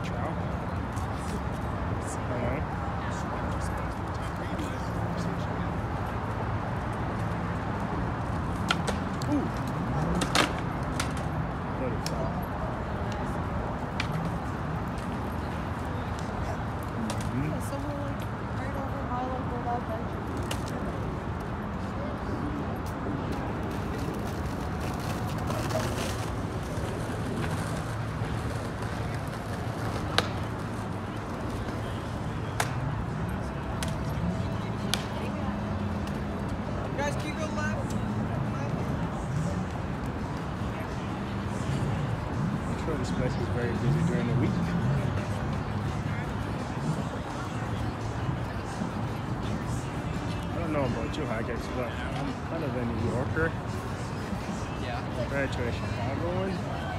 trout. Ooh. Little foul. Somewhere like right over my like where that bench is. Guys, can you go left? I'm sure this place is very busy during the week. I don't know about you, Haggis, but I'm kind of a New Yorker. Yeah. Compared to a Chicagoan.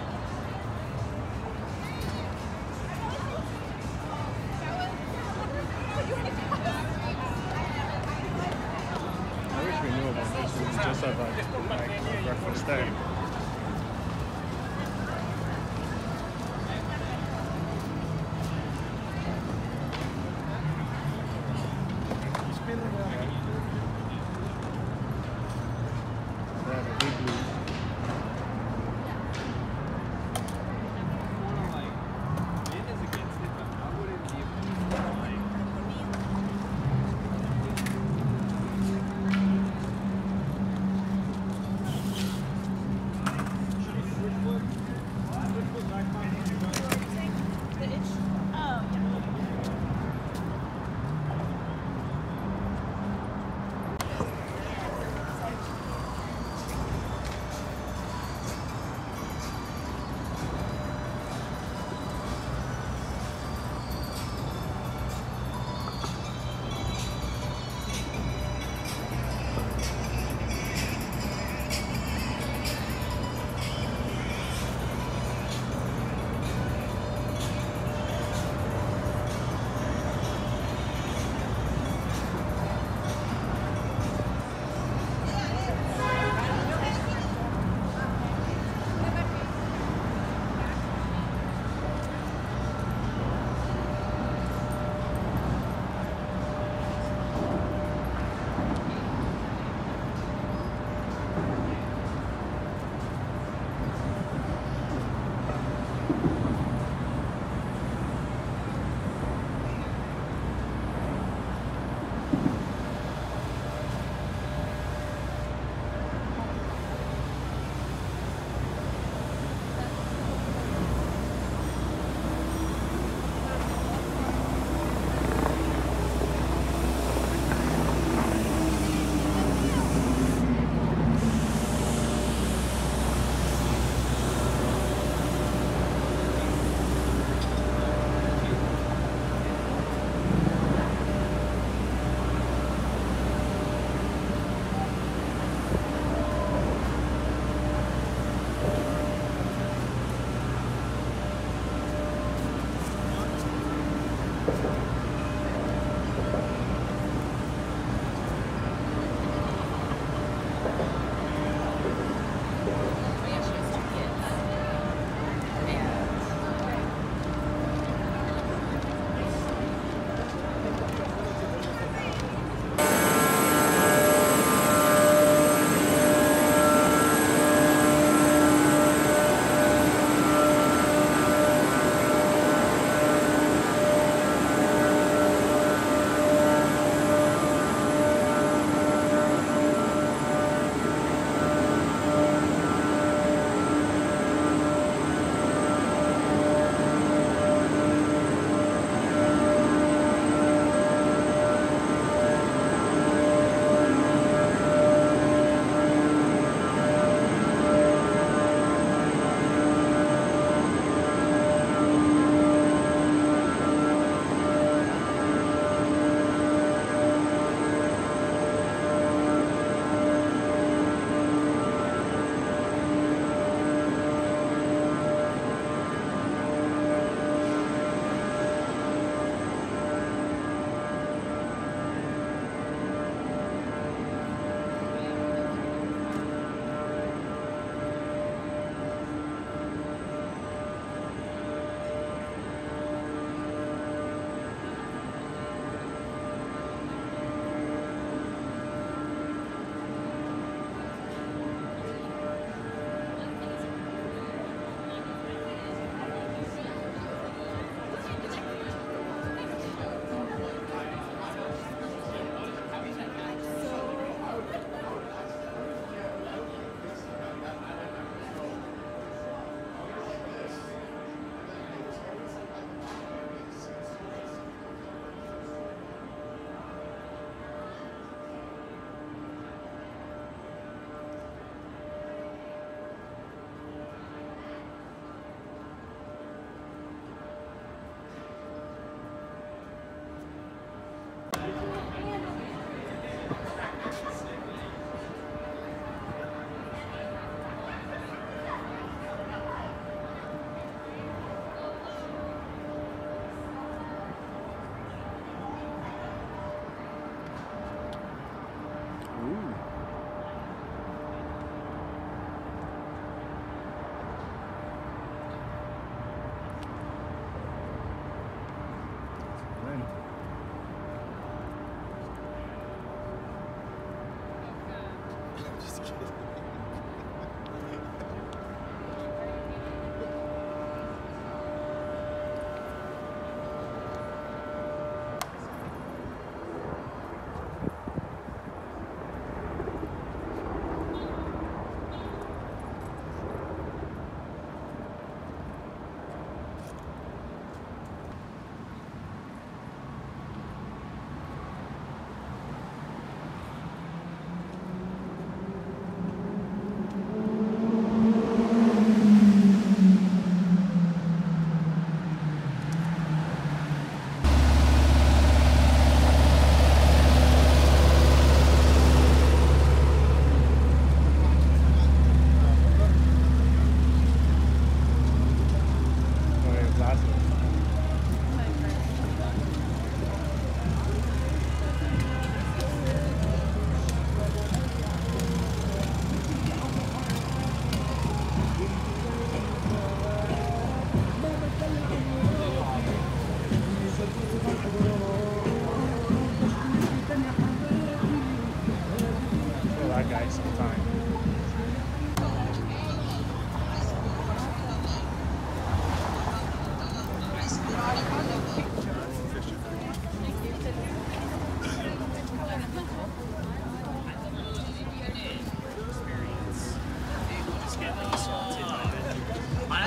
I wish we knew about this. We just have like breakfast there.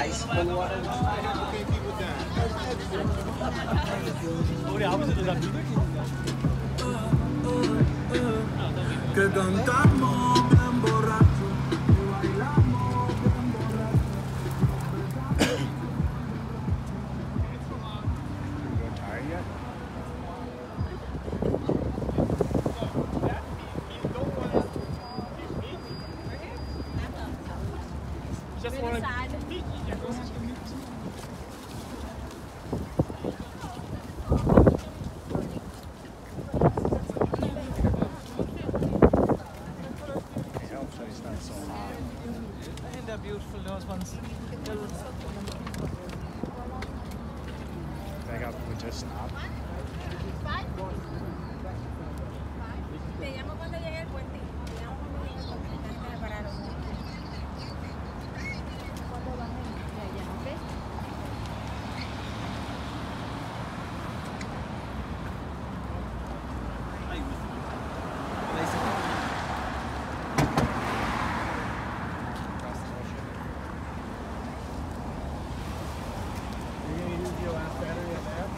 ice cold water. 우리 아버지도 다 두들기니까. Que cantamos bien borracho, que bailamos bien borracho. You tired yet? Just want to. They're beautiful, those ones. I got we just stopped. Te llamo cuando llegue el puente. Te llamo cuando llegue el puente. Ya me pararon. ¿Cuándo bajen de allá? ¿Ok? You're gonna use your last battery at that?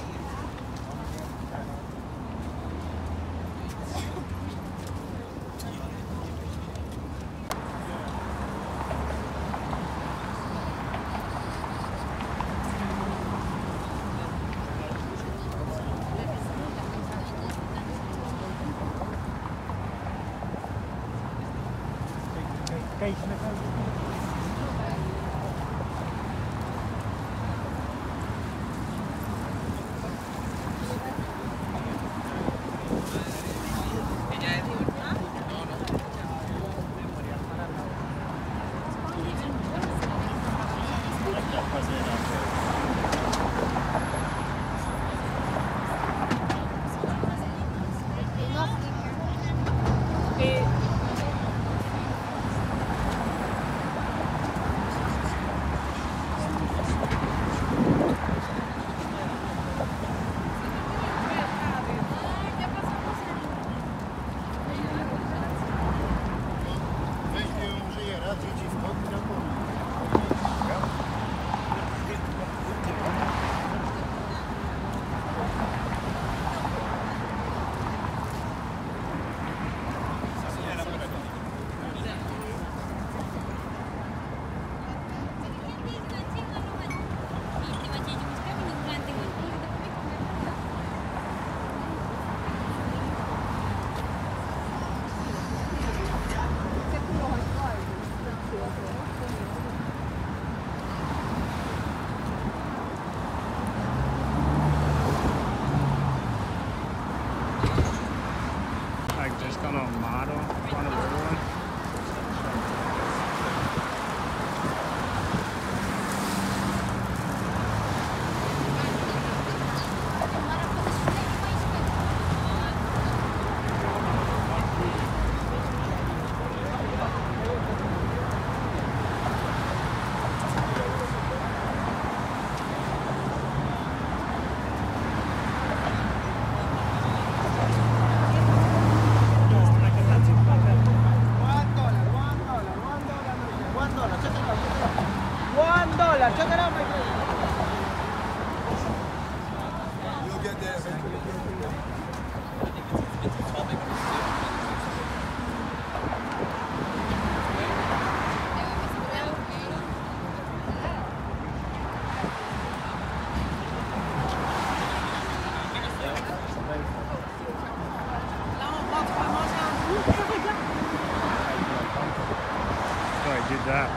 Like just on a model in front of everyone. $1. Check it out, my friend. You'll get there eventually. Oh, I did that.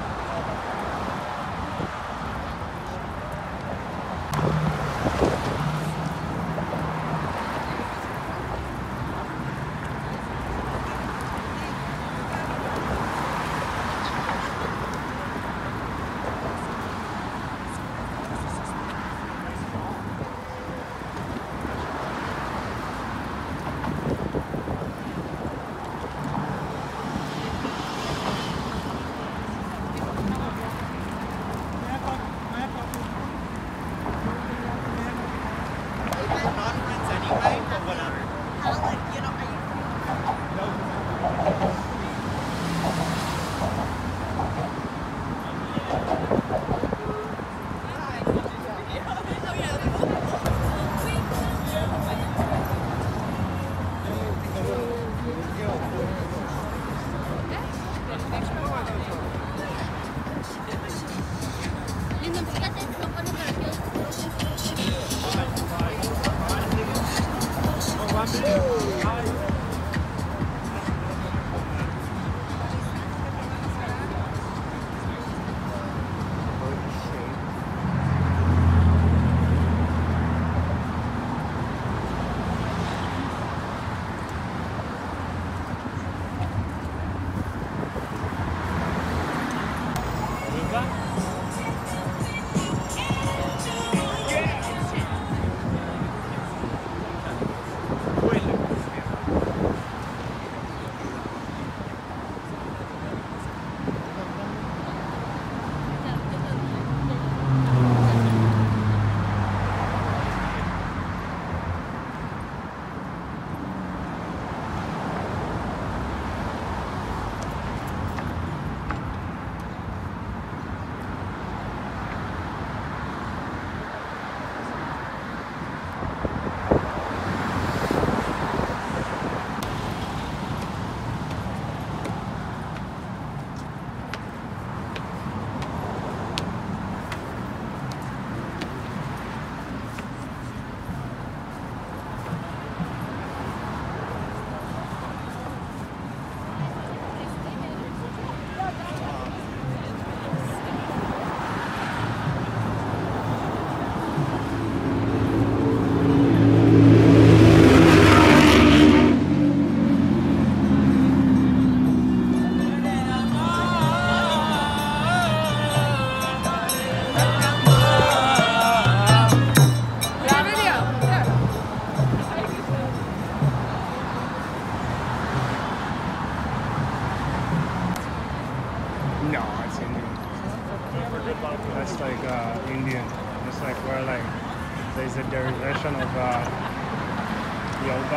No, it's Indian. That's like Indian. It's like where like there's a derivation of yoga.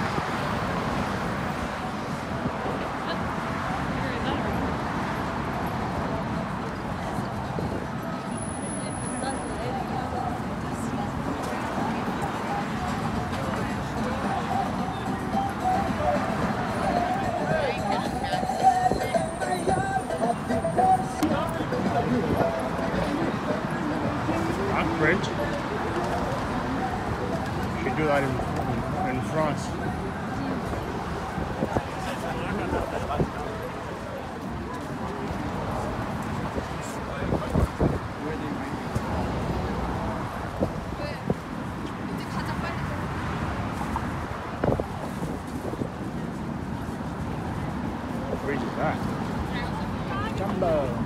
Bridge. Should do that in France. What bridge is that? D.U.M.B.O.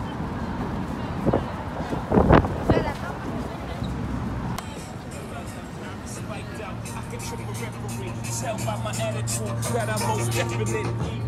Tell by my attitude that I'm most definitely.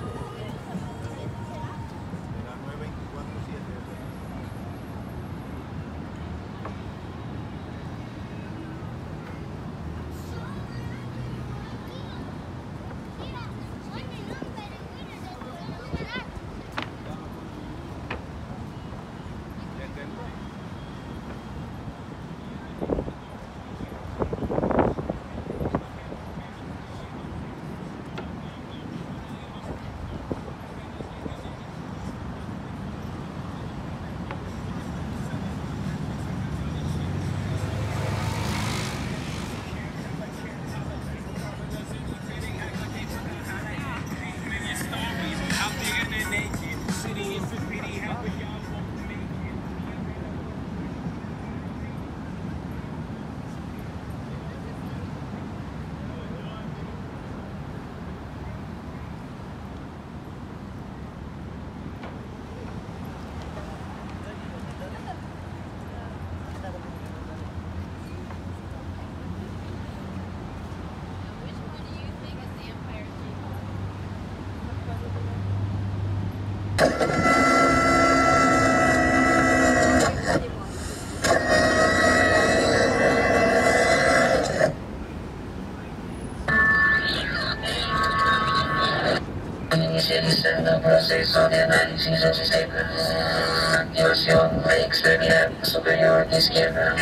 Iniciando proceso de análisis de sistemas. Activación de extremidad superior izquierda.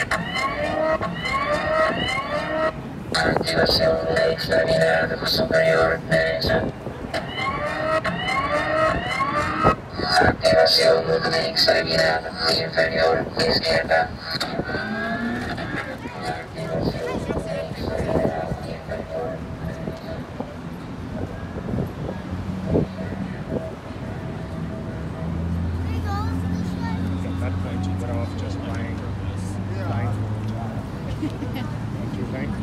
Activación de extremidad superior derecha. Activación de extremidad inferior izquierda. That point, you better off just buying. Don't you think?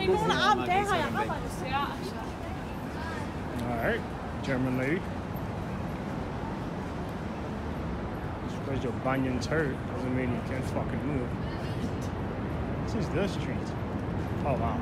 Alright, German lady. Just because your bunion's hurt doesn't mean you can't fucking move. This is the street. Oh wow.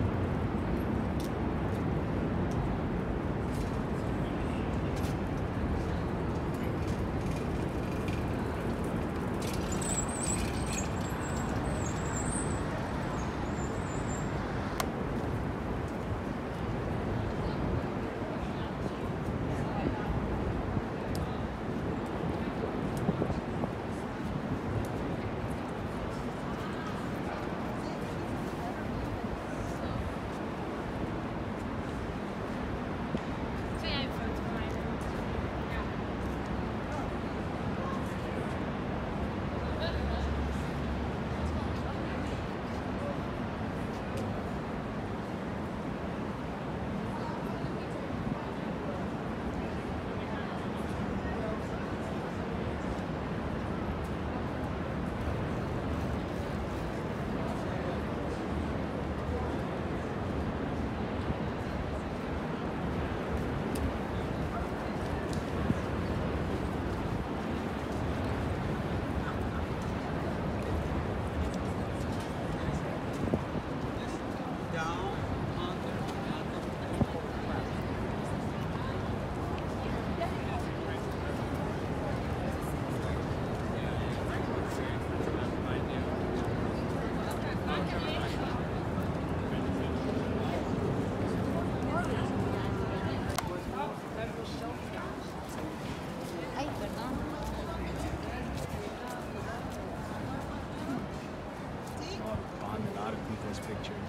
Bonded out of people's pictures.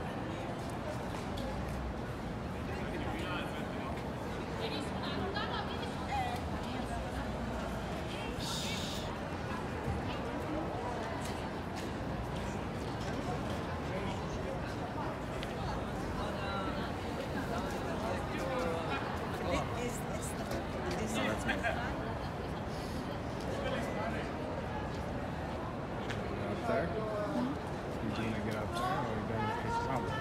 Up there? You gonna get up there or are you gonna pick something?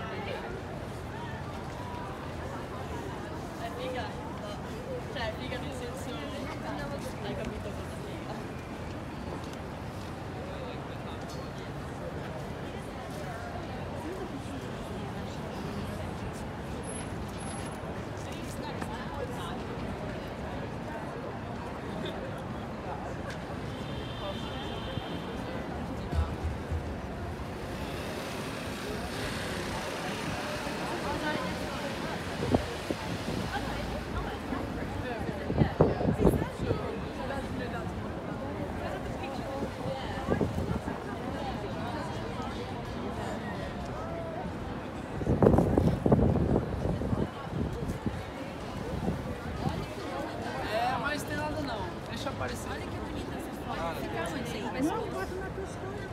Mas tem nada não. Deixa aparecer. Olha que bonita essa foto. Fica onde aí, pessoal? Não, bota na tua escola.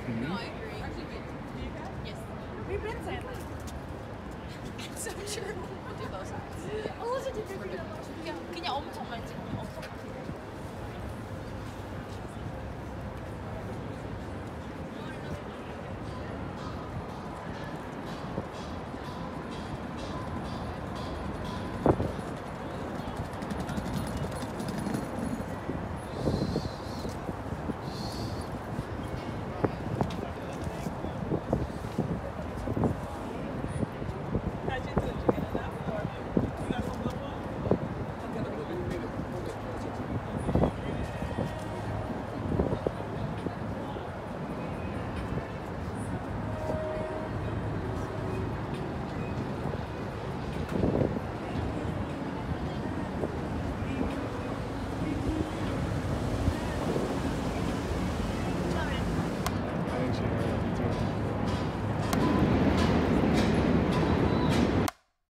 So true.